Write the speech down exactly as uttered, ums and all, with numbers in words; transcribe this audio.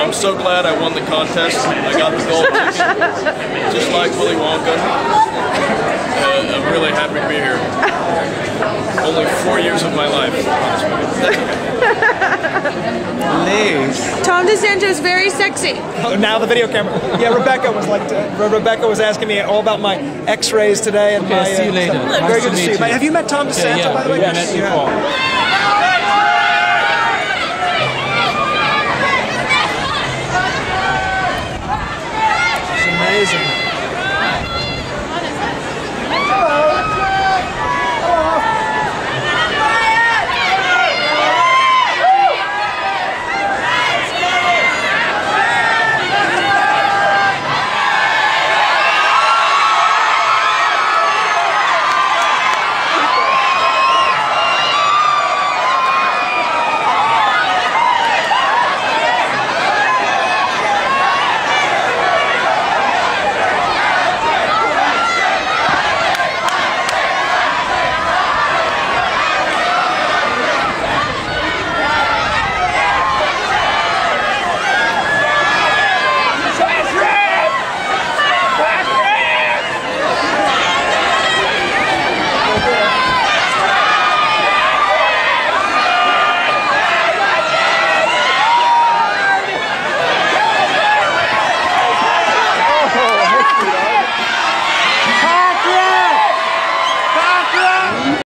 I'm so glad I won the contest. I got the gold ticket, just like Willy Wonka. Uh, I'm really happy to be here. Only four years of my life. Tom DeSanto is very sexy. Now the video camera. Yeah, Rebecca was like, uh, Rebecca was asking me all about my X-rays today and Okay, my. see you Uh, later. stuff. Nice Very to good to meet see you. you. Have you met Tom DeSanto, Yeah, yeah, by the way? we met before.